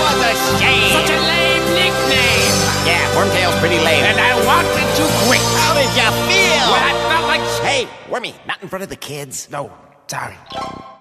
was a shame. Such a lame nickname. Yeah, Wormtail's pretty lame. And I wanted to quit. How did you feel? Well, I felt like... Hey, Wormy, not in front of the kids. No, sorry.